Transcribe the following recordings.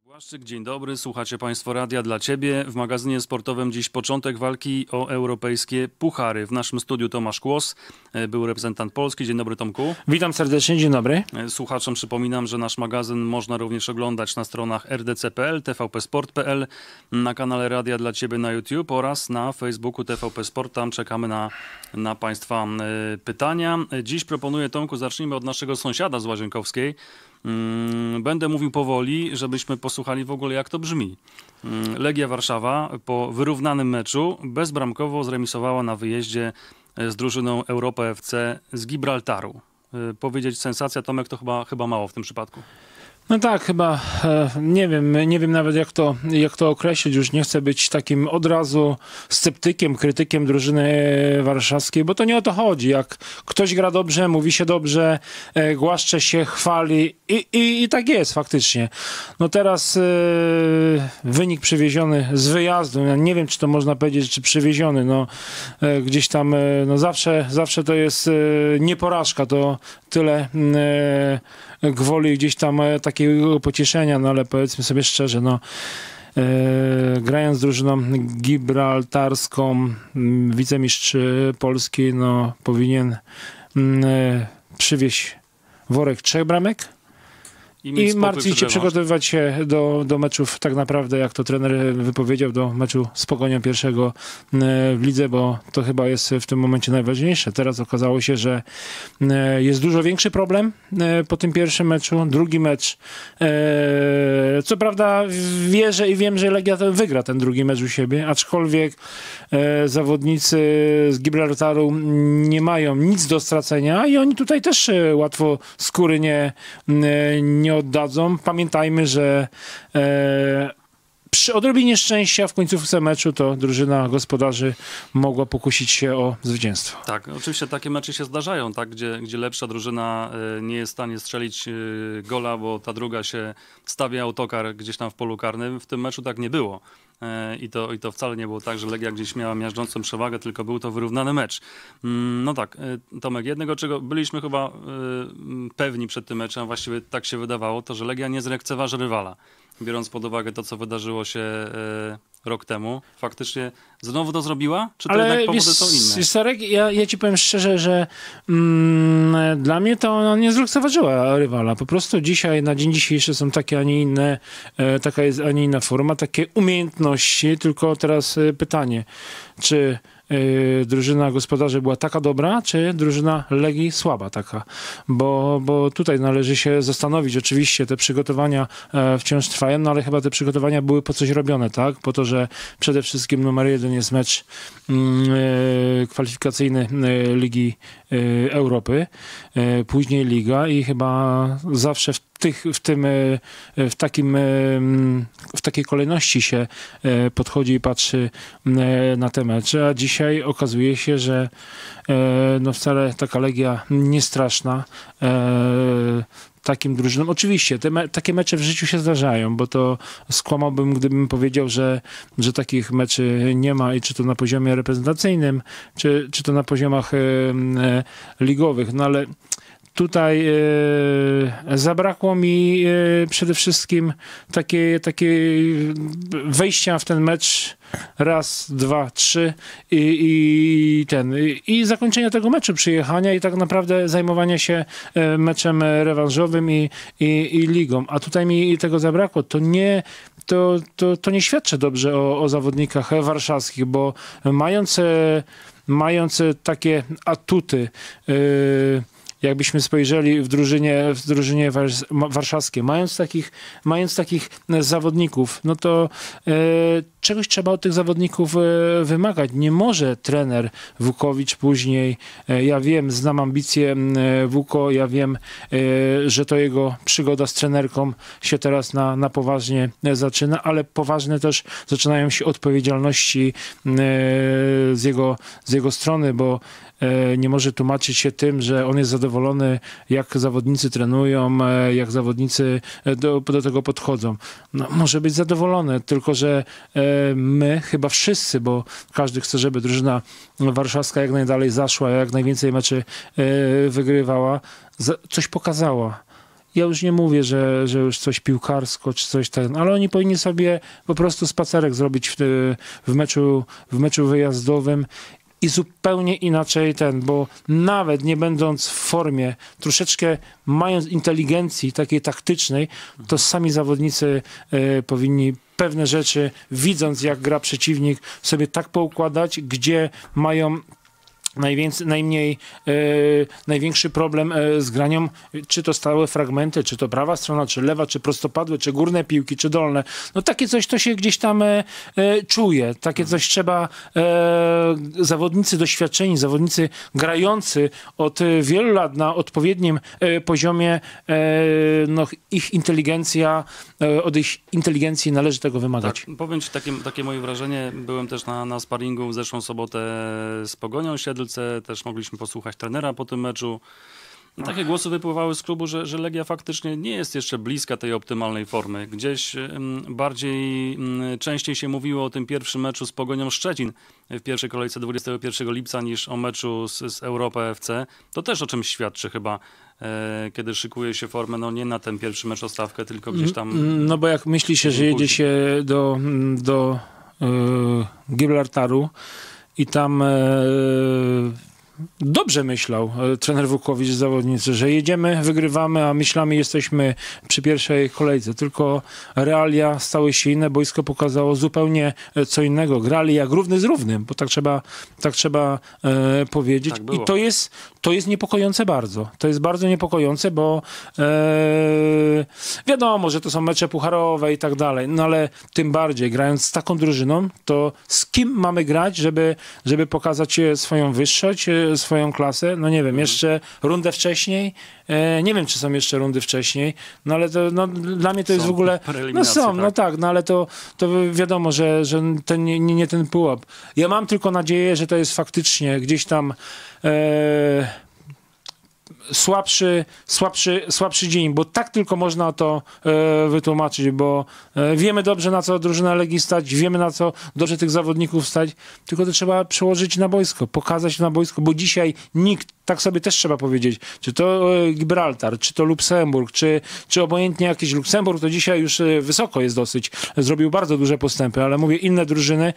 Błaszczyk, dzień dobry, słuchacie Państwo Radia dla Ciebie. W magazynie sportowym dziś początek walki o europejskie puchary. W naszym studiu Tomasz Kłos, był reprezentant Polski. Dzień dobry, Tomku. Witam serdecznie, dzień dobry. Słuchaczom przypominam, że nasz magazyn można również oglądać na stronach rdc.pl, tvpsport.pl, na kanale Radia dla Ciebie na YouTube oraz na Facebooku TVP Sport. Tam czekamy na Państwa pytania. Dziś proponuję, Tomku, zacznijmy od naszego sąsiada z Łazienkowskiej. Będę mówił powoli, żebyśmy posłuchali w ogóle, jak to brzmi. Legia Warszawa po wyrównanym meczu bezbramkowo zremisowała na wyjeździe z drużyną Europa FC z Gibraltaru. Powiedzieć sensacja, Tomek, to chyba mało w tym przypadku. No tak, chyba nie wiem nawet jak to określić. Już nie chcę być takim od razu sceptykiem, krytykiem drużyny warszawskiej, bo to nie o to chodzi. Jak ktoś gra dobrze, mówi się dobrze, głaszcze się, chwali i tak jest faktycznie. No teraz wynik przywieziony z wyjazdu. Ja nie wiem, czy to można powiedzieć, czy przywieziony. No, gdzieś tam no zawsze to jest nie porażka, to tyle gwoli gdzieś tam takiego pocieszenia, no ale powiedzmy sobie szczerze, no grając z drużyną gibraltarską, wicemistrz Polski, no powinien przywieźć worek 3 bramek i martwić się, przygotowywać się do meczów, tak naprawdę, jak to trener wypowiedział, do meczu z Pogonią pierwszego w lidze, bo to chyba jest w tym momencie najważniejsze. Teraz okazało się, że jest dużo większy problem po tym pierwszym meczu. Drugi mecz, co prawda wierzę i wiem, że Legia wygra ten drugi mecz u siebie, aczkolwiek zawodnicy z Gibraltaru nie mają nic do stracenia i oni tutaj też łatwo skóry nie oddadzą. Pamiętajmy, że przy odrobinie szczęścia w końcówce meczu to drużyna gospodarzy mogła pokusić się o zwycięstwo. Tak, oczywiście takie mecze się zdarzają, tak, gdzie lepsza drużyna nie jest w stanie strzelić gola, bo ta druga się stawia autokar gdzieś tam w polu karnym. W tym meczu tak nie było. I to wcale nie było tak, że Legia gdzieś miała miażdżącą przewagę, tylko był to wyrównany mecz. No tak, Tomek, jednego, czego byliśmy chyba pewni przed tym meczem, właściwie tak się wydawało, to że Legia nie zlekceważy rywala. Biorąc pod uwagę to, co wydarzyło się rok temu, faktycznie znowu to zrobiła? Czy to jednak powody są inne? Sarek, ja ci powiem szczerze, że dla mnie to ona nie zlekceważyła rywala. Po prostu dzisiaj, na dzień dzisiejszy są takie, a nie inne, taka jest, a nie inna forma, takie umiejętności. Tylko teraz pytanie, czy drużyna gospodarzy była taka dobra, czy drużyna Legii słaba taka? Bo tutaj należy się zastanowić. Oczywiście te przygotowania wciąż trwają, no ale chyba te przygotowania były po coś robione, tak? Po to, że przede wszystkim numer 1 jest mecz kwalifikacyjny Ligi Europy, później Liga i chyba zawsze w takiej kolejności się podchodzi i patrzy na te mecze, a dzisiaj okazuje się, że no wcale taka Legia nie straszna takim drużynom. Oczywiście takie mecze w życiu się zdarzają, bo to skłamałbym, gdybym powiedział, że takich meczy nie ma i czy to na poziomie reprezentacyjnym, czy to na poziomach ligowych, no ale tutaj zabrakło mi przede wszystkim takiej wejścia w ten mecz raz, dwa, trzy i zakończenia tego meczu, przyjechania i tak naprawdę zajmowania się meczem rewanżowym i ligą. A tutaj mi tego zabrakło. To nie świadczy dobrze o zawodnikach warszawskich, bo mając takie atuty, jakbyśmy spojrzeli w drużynie warszawskiej, mając takich zawodników, no to czegoś trzeba od tych zawodników wymagać. Nie może trener Wukowicz później, ja wiem, znam ambicje Wuko, ja wiem, że to jego przygoda z trenerką się teraz na poważnie zaczyna, ale poważne też zaczynają się odpowiedzialności z jego strony, bo nie może tłumaczyć się tym, że on jest zadowolony, jak zawodnicy trenują, jak zawodnicy do tego podchodzą. No, może być zadowolony, tylko że my chyba wszyscy, bo każdy chce, żeby drużyna warszawska jak najdalej zaszła, jak najwięcej meczy wygrywała, coś pokazała. ja już nie mówię, że już coś piłkarsko czy coś tak, ale oni powinni sobie po prostu spacerek zrobić w meczu wyjazdowym i zupełnie inaczej bo nawet nie będąc w formie, troszeczkę mając inteligencji takiej taktycznej, to sami zawodnicy powinni pewne rzeczy, widząc jak gra przeciwnik, sobie tak poukładać, gdzie mają największy problem z graniem, czy to stałe fragmenty, czy to prawa strona, czy lewa, czy prostopadłe, czy górne piłki, czy dolne. No takie coś to się gdzieś tam czuje. Takie coś trzeba zawodnicy doświadczeni, zawodnicy grający od wielu lat na odpowiednim poziomie, no ich inteligencja, od ich inteligencji należy tego wymagać. Tak, powiem ci takie moje wrażenie. Byłem też na sparingu w zeszłą sobotę z Pogonią Siedlce, też mogliśmy posłuchać trenera po tym meczu. Takie głosy wypływały z klubu, że Legia faktycznie nie jest jeszcze bliska tej optymalnej formy. Gdzieś częściej się mówiło o tym pierwszym meczu z Pogonią Szczecin w pierwszej kolejce 21 lipca niż o meczu z Europa FC. To też o czymś świadczy chyba, kiedy szykuje się formę, no nie na ten pierwszy mecz o stawkę, tylko gdzieś tam... No bo jak myśli się, że jedzie się do Gibraltaru i tam dobrze myślał trener Wukowicz, zawodnicy, że jedziemy, wygrywamy, a myślami jesteśmy przy pierwszej kolejce. Tylko realia stały się inne, boisko pokazało zupełnie co innego. Grali jak równy z równym, bo tak trzeba powiedzieć. Tak było. I to jest niepokojące bardzo. To jest bardzo niepokojące, bo wiadomo, że to są mecze pucharowe i tak dalej, no ale tym bardziej grając z taką drużyną, to z kim mamy grać, żeby pokazać swoją wyższość, swoją klasę? No nie wiem, jeszcze rundę wcześniej, nie wiem, czy są jeszcze rundy wcześniej, no ale to, no, dla mnie to jest w ogóle... No są, tak. No tak, no ale to wiadomo, że nie ten pułap. Ja mam tylko nadzieję, że to jest faktycznie gdzieś tam słabszy dzień, bo tak tylko można to wytłumaczyć, bo wiemy dobrze, na co drużyna Legii stać, wiemy, na co dobrze tych zawodników stać, tylko to trzeba przełożyć na boisko, pokazać na boisko, bo dzisiaj nikt, tak sobie też trzeba powiedzieć, czy to Gibraltar, czy to Luksemburg, czy obojętnie jakiś Luksemburg, to dzisiaj już wysoko jest dosyć, zrobił bardzo duże postępy, ale mówię, inne drużyny,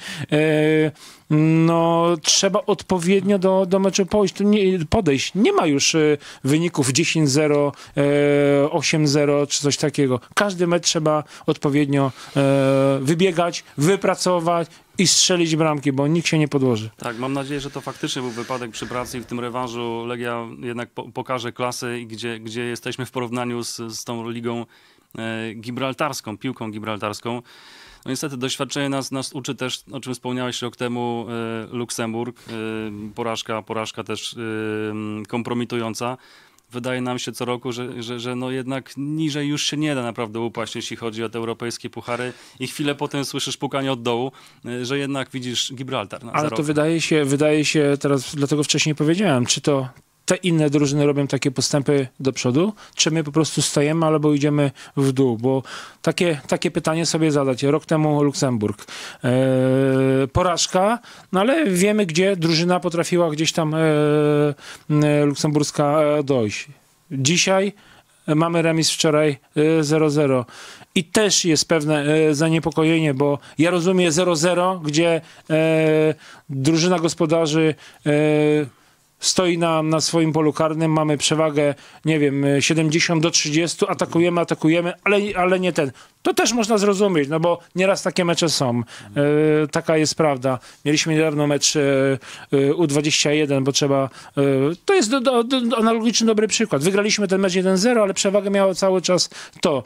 no trzeba odpowiednio do meczu podejść. Nie ma już wyników 10-0, 8-0 czy coś takiego. Każdy mecz trzeba odpowiednio wybiegać, wypracować i strzelić bramki, bo nikt się nie podłoży. Tak, mam nadzieję, że to faktycznie był wypadek przy pracy i w tym rewanżu Legia jednak pokaże klasę, gdzie jesteśmy w porównaniu z tą ligą gibraltarską, piłką gibraltarską. No niestety doświadczenie nas uczy też, o czym wspomniałeś rok temu, Luksemburg, porażka też kompromitująca. Wydaje nam się co roku, że no jednak niżej już się nie da naprawdę upaść, jeśli chodzi o te europejskie puchary i chwilę potem słyszysz pukanie od dołu, że jednak widzisz Gibraltar. Ale to wydaje się, teraz dlatego wcześniej powiedziałem, czy to te inne drużyny robią takie postępy do przodu, czy my po prostu stajemy albo idziemy w dół, bo takie pytanie sobie zadać. Rok temu Luksemburg. Porażka, no ale wiemy, gdzie drużyna potrafiła gdzieś tam luksemburska dojść. Dzisiaj mamy remis wczoraj 0-0. I też jest pewne zaniepokojenie, bo ja rozumiem 0-0, gdzie drużyna gospodarzy stoi na swoim polu karnym, mamy przewagę, nie wiem, 70-30, atakujemy, ale nie ten. To też można zrozumieć, no bo nieraz takie mecze są. Taka jest prawda. Mieliśmy niedawno mecz U21, bo trzeba... to jest analogiczny dobry przykład. Wygraliśmy ten mecz 1-0, ale przewagę miało cały czas to...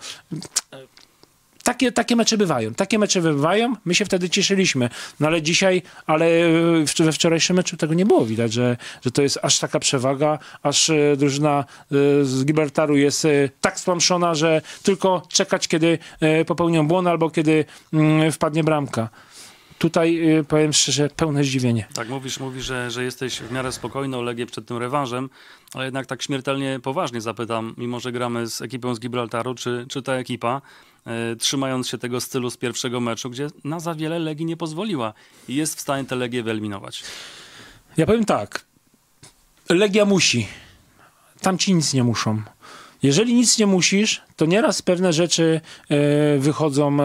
Takie mecze bywają. My się wtedy cieszyliśmy. No ale dzisiaj, we wczorajszym meczu tego nie było widać, że to jest aż taka przewaga, aż drużyna z Gibraltaru jest tak stłamszona, że tylko czekać, kiedy popełnią błąd albo kiedy wpadnie bramka. Tutaj powiem szczerze, pełne zdziwienie. Tak, mówisz, że jesteś w miarę spokojny o Legię przed tym rewanżem, ale jednak tak śmiertelnie poważnie zapytam, mimo że gramy z ekipą z Gibraltaru, czy ta ekipa, trzymając się tego stylu z pierwszego meczu, gdzie na za wiele Legii nie pozwoliła i jest w stanie tę Legię wyeliminować? Ja powiem tak, Legia musi. Tamci nic nie muszą. jeżeli nic nie musisz, to nieraz pewne rzeczy wychodzą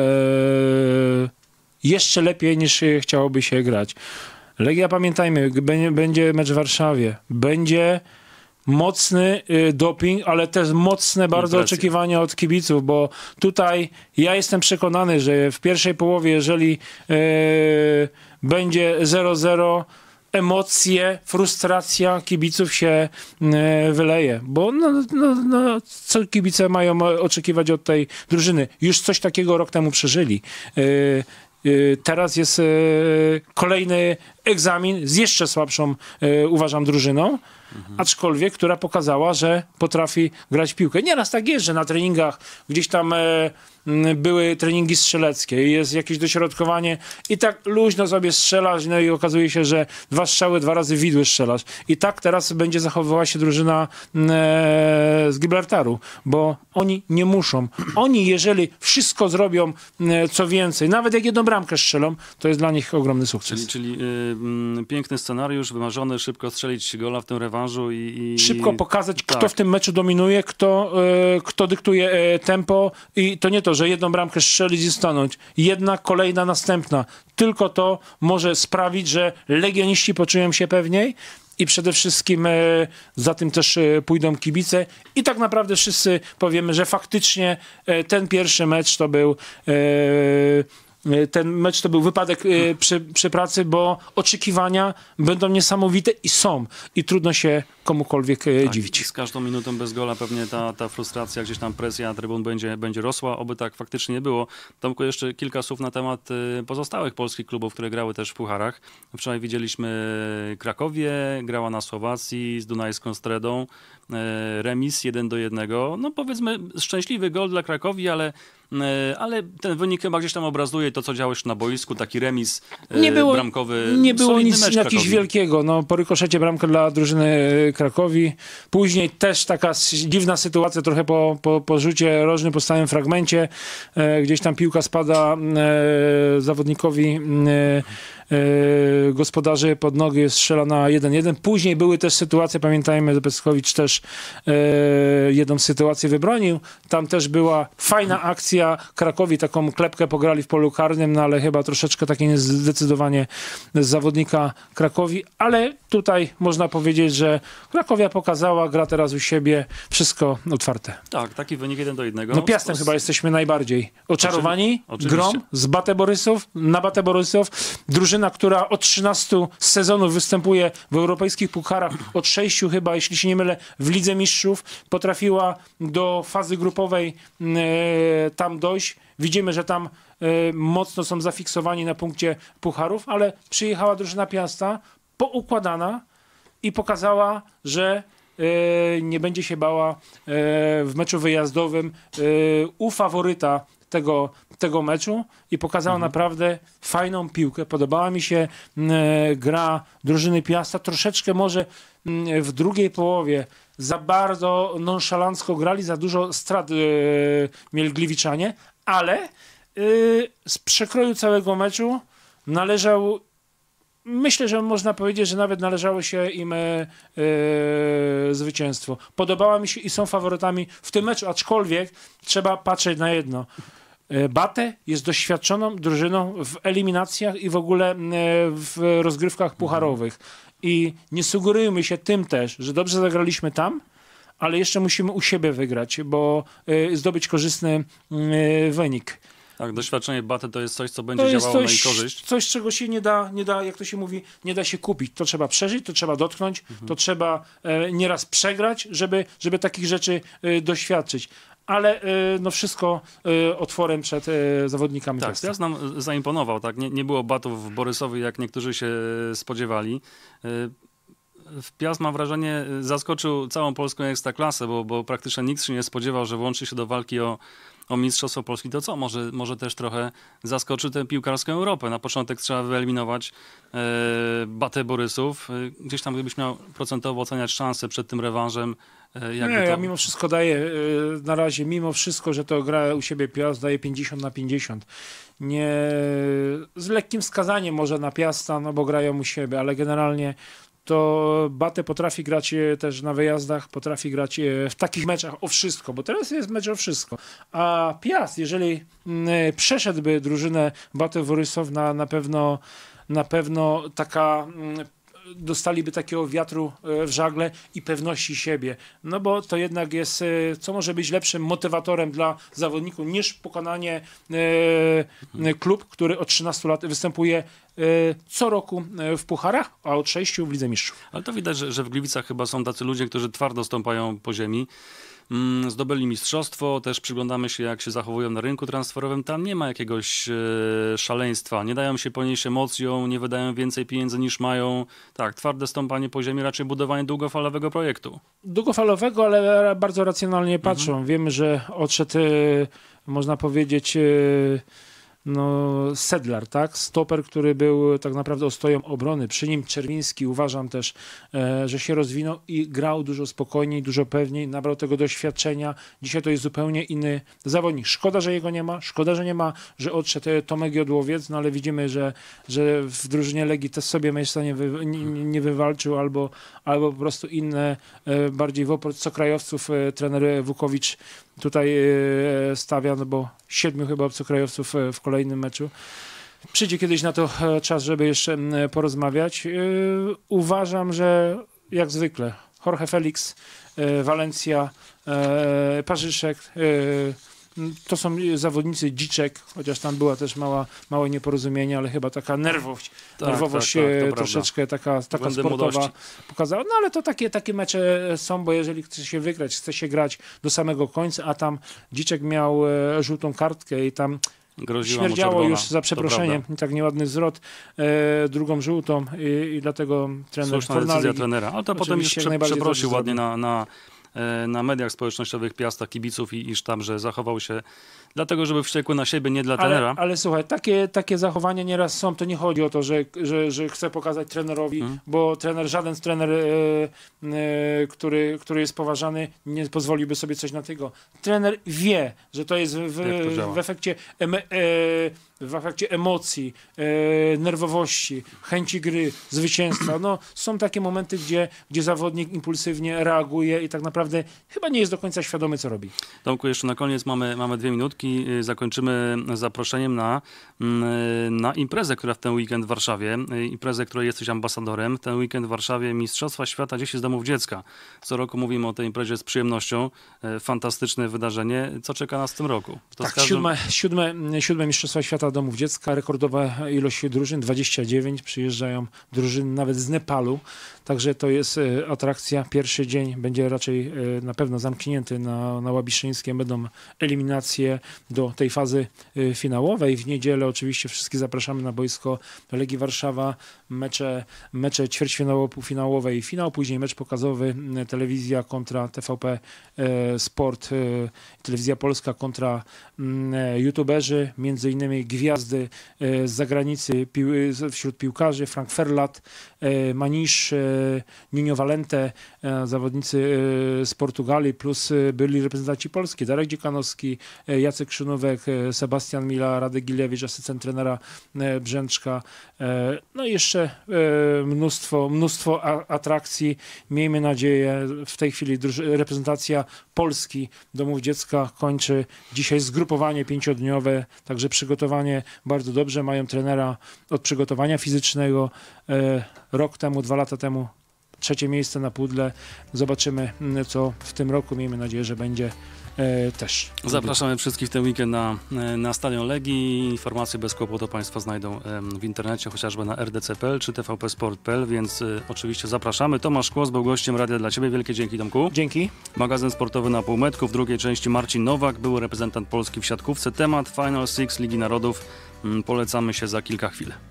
jeszcze lepiej niż chciałoby się grać. Legia, pamiętajmy, będzie mecz w Warszawie, będzie mocny doping, ale też mocne bardzo oczekiwania od kibiców, bo tutaj ja jestem przekonany, że w pierwszej połowie, jeżeli będzie 0-0, emocje, frustracja kibiców się wyleje, bo co kibice mają oczekiwać od tej drużyny? Już coś takiego rok temu przeżyli. Teraz jest kolejny egzamin z jeszcze słabszą, uważam, drużyną, aczkolwiek, która pokazała, że potrafi grać w piłkę. Nieraz tak jest, że na treningach gdzieś tam były treningi strzeleckie i jest jakieś dośrodkowanie i tak luźno sobie strzelasz, no i okazuje się, że 2 strzały 2 razy w widły strzelasz. I tak teraz będzie zachowywała się drużyna z Gibraltaru, bo oni nie muszą. Oni, jeżeli wszystko zrobią co więcej, nawet jak jedną bramkę strzelą, to jest dla nich ogromny sukces. Czyli piękny scenariusz, wymarzony, szybko strzelić gola w tym rewanżu i szybko pokazać, kto w tym meczu dominuje, kto dyktuje tempo i to nie to, że jedną bramkę strzelić i stanąć. Jedna, kolejna, następna. Tylko to może sprawić, że legioniści poczują się pewniej i przede wszystkim za tym też pójdą kibice i tak naprawdę wszyscy powiemy, że faktycznie ten pierwszy mecz to był wypadek przy pracy, bo oczekiwania będą niesamowite i są. I trudno się komukolwiek dziwić. Z każdą minutą bez gola pewnie ta frustracja, gdzieś tam presja trybun będzie rosła. Oby tak faktycznie nie było. Tomku, jeszcze kilka słów na temat pozostałych polskich klubów, które grały też w pucharach. Wczoraj widzieliśmy Krakowię, grała na Słowacji z Dunajską Stredą. Remis 1-1. No powiedzmy szczęśliwy gol dla Krakowi, ale ten wynik chyba gdzieś tam obrazuje to, co działo się na boisku, taki remis bramkowy. Nie było nic jakiegoś wielkiego. No, po rykoszecie bramkę dla drużyny Krakowi. Później też taka dziwna sytuacja, trochę po rzucie rożnym, po stałym fragmencie. Gdzieś tam piłka spada zawodnikowi gospodarzy pod nogi, strzela na 1-1. Później były też sytuacje, pamiętajmy, że Peskowicz też jedną sytuację wybronił. Tam też była fajna akcja Krakowi, taką klepkę pograli w polu karnym, no ale chyba troszeczkę takie niezdecydowanie z zawodnika Krakowi, ale tutaj można powiedzieć, że Krakowia pokazała, gra teraz u siebie, wszystko otwarte. Tak, taki wynik 1-1. No Piastem chyba jesteśmy najbardziej oczarowani. Oczywiście. Grą z Batę Borysów, na Batę Borysów. Drużyna, która od 13 sezonów występuje w europejskich pucharach, od 6 chyba, jeśli się nie mylę, w Lidze Mistrzów, potrafiła do fazy grupowej tam dojść. Widzimy, że tam mocno są zafiksowani na punkcie pucharów, ale przyjechała drużyna Piasta, poukładana i pokazała, że nie będzie się bała w meczu wyjazdowym u faworyta tego meczu i pokazała naprawdę fajną piłkę. Podobała mi się gra drużyny Piasta. Troszeczkę może w drugiej połowie za bardzo nonszalancko grali, za dużo strat mieli Gliwiczanie, ale z przekroju całego meczu myślę, że można powiedzieć, że nawet należało się im zwycięstwo. Podobała mi się i są faworytami w tym meczu, aczkolwiek trzeba patrzeć na jedno. Batę jest doświadczoną drużyną w eliminacjach i w ogóle w rozgrywkach pucharowych. I nie sugerujmy się tym też, że dobrze zagraliśmy tam, ale jeszcze musimy u siebie wygrać, bo zdobyć korzystny wynik. Tak, doświadczenie Baty to jest coś, co będzie działało na ich korzyść. Coś, czego się nie da, jak to się mówi, nie da się kupić. To trzeba przeżyć, to trzeba dotknąć, to trzeba nieraz przegrać, żeby takich rzeczy doświadczyć. Ale no wszystko otworem przed zawodnikami. Tak, Piast nam zaimponował. Tak? Nie było batów w Borysowie, jak niektórzy się spodziewali. Piast, mam wrażenie, zaskoczył całą polską ekstraklasę, bo praktycznie nikt się nie spodziewał, że włączy się do walki o Mistrzostwo Polski. To co? Może też trochę zaskoczy tę piłkarską Europę. Na początek trzeba wyeliminować Batę Borysów. Gdzieś tam, gdybyś miał procentowo oceniać szanse przed tym rewanżem. Ja mimo wszystko daję na razie, mimo wszystko, że to gra u siebie Piast, daje 50/50. Nie z lekkim wskazaniem może na Piasta, no bo grają u siebie, ale generalnie to Batę potrafi grać też na wyjazdach, potrafi grać w takich meczach o wszystko, bo teraz jest mecz o wszystko. A Piast, jeżeli przeszedłby drużynę Batę Worysław, na pewno taka... dostaliby takiego wiatru w żagle i pewności siebie. No bo to jednak jest, co może być lepszym motywatorem dla zawodników niż pokonanie klub, który od 13 lat występuje co roku w pucharach, a od 6 w Lidze Mistrzów. Ale to widać, że w Gliwicach chyba są tacy ludzie, którzy twardo stąpają po ziemi. Zdobyli mistrzostwo, też przyglądamy się, jak się zachowują na rynku transferowym. Tam nie ma jakiegoś szaleństwa, nie dają się ponieść emocją, nie wydają więcej pieniędzy niż mają. Tak, twarde stąpanie po ziemi, raczej budowanie długofalowego projektu. Długofalowego, ale bardzo racjonalnie patrzą. Wiemy, że odszedł, można powiedzieć, Sedlar, tak? Stoper, który był tak naprawdę ostoją obrony. Przy nim Czerwiński, uważam też, że się rozwinął i grał dużo spokojniej, dużo pewniej, nabrał tego doświadczenia. Dzisiaj to jest zupełnie inny zawodnik. Szkoda, że jego nie ma, że odszedł Tomek Jodłowiec, no ale widzimy, że w drużynie Legii też sobie miejsca nie wywalczył, albo po prostu inne, bardziej w obcokrajowców trener Wukowicz tutaj stawia, no bo 7 chyba obcokrajowców w kolejnym meczu. Przyjdzie kiedyś na to czas, żeby jeszcze porozmawiać. Uważam, że jak zwykle Jorge Felix, Valencia, Parzyszek, to są zawodnicy Dziczek, chociaż tam była też małe nieporozumienie, ale chyba taka nerwowość troszeczkę taka sportowa pokazała. No ale to takie mecze są, bo jeżeli chce się wygrać, chce się grać do samego końca, a tam Dziczek miał żółtą kartkę i tam śmierdziało już, za przeproszeniem, tak nieładny zwrot, drugą żółtą i dlatego trener Słuszna decyzja trenera, ale to potem już przeprosił ładnie na mediach społecznościowych Piasta, kibiców i sztab, że zachował się dlatego, żeby wściekły na siebie, nie dla trenera. Ale słuchaj, takie zachowania nieraz są, to nie chodzi o to, że chce pokazać trenerowi, bo żaden trener, który jest poważany, nie pozwoliłby sobie coś na tego. Trener wie, że to jest w efekcie emocji, nerwowości, chęci gry, zwycięstwa. No, są takie momenty, gdzie zawodnik impulsywnie reaguje i tak naprawdę chyba nie jest do końca świadomy, co robi. Tomku, jeszcze na koniec mamy 2 minutki. Zakończymy zaproszeniem na imprezę, która w ten weekend w Warszawie, imprezę, której jesteś ambasadorem. Ten weekend w Warszawie Mistrzostwa Świata Dzieci z Domów Dziecka. Co roku mówimy o tej imprezie z przyjemnością. Fantastyczne wydarzenie. Co czeka nas w tym roku? To tak, siódme Mistrzostwa Świata Domów Dziecka, rekordowa ilość drużyn, 29, przyjeżdżają drużyny nawet z Nepalu, także to jest atrakcja. Pierwszy dzień będzie raczej na pewno zamknięty na Łabiszyńskiem, będą eliminacje do tej fazy finałowej. W niedzielę oczywiście wszystkich zapraszamy na boisko Legii Warszawa, mecze ćwierćfinałowe, półfinałowe i finał, później mecz pokazowy, telewizja kontra TVP Sport, telewizja polska kontra youtuberzy, między innymi gwiazdy z zagranicy wśród piłkarzy, Frank Ferlat, Manisz, Ninho Valente, zawodnicy z Portugalii, plus byli reprezentanci Polski, Darek Dziekanowski, Jacek Krzynówek, Sebastian Mila, Radek Gilewicz, asystent trenera Brzęczka. No i jeszcze mnóstwo atrakcji. Miejmy nadzieję, w tej chwili reprezentacja Polski Domów Dziecka kończy dzisiaj zgrupowanie 5-dniowe, także przygotowanie bardzo dobrze. Mają trenera od przygotowania fizycznego. Rok temu, 2 lata temu 3. miejsce na pudle. Zobaczymy, co w tym roku. Miejmy nadzieję, że będzie też. Zapraszamy wszystkich w ten weekend na Stadion Legii. Informacje bez kłopotu Państwo znajdą w internecie, chociażby na rdc.pl czy tvpsport.pl, więc oczywiście zapraszamy. Tomasz Kłos był gościem Radia dla Ciebie. Wielkie dzięki, Tomku. Dzięki. Magazyn sportowy na półmetku. W drugiej części Marcin Nowak, były reprezentant Polski w siatkówce. Temat Final Six Ligi Narodów. Polecamy się za kilka chwil.